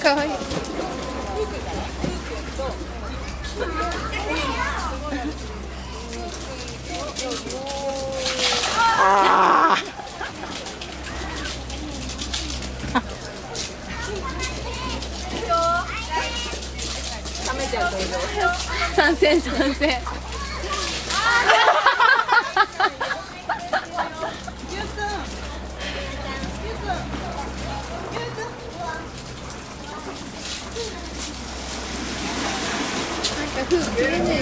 かわいい。 ああ。 参戦参戦。なんか風景ね。